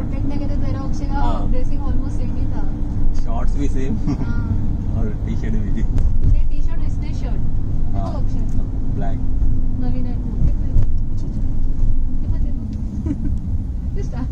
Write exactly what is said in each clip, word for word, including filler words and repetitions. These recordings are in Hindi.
शूट देखने गए थे तेरा अक्षय का ड्रेसिंग ऑलमोस्ट सेम ही था, शॉर्ट्स भी सेम और टी शर्ट भी थी। ये टी शर्ट इसने शर्ट तो अक्षय ब्लैक नवीन है मुझे कितना दे दो दिस टाइम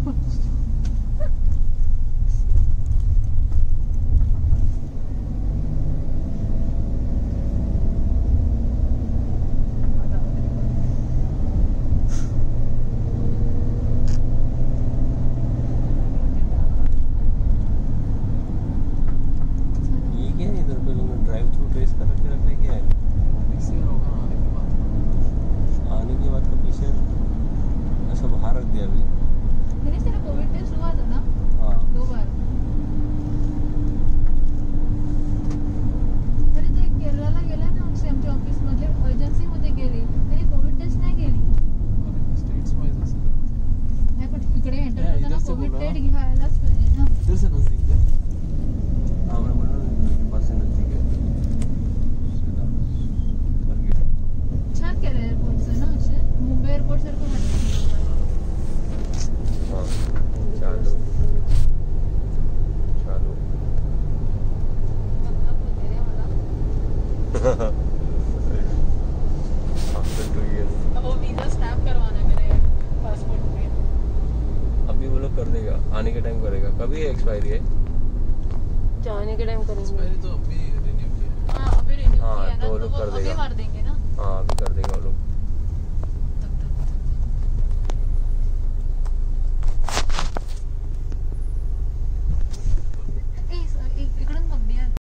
आने के टाइम करेगा। कभी एक्सपायरी है? जाने के टाइम करेंगे। एक्सपायरी तो अभी रिन्यू किया। हां अभी रिन्यू किया हाँ, ना, तो वो लोग कर देगा। अभी मार देंगे ना। हाँ अभी कर देगा वो लोग।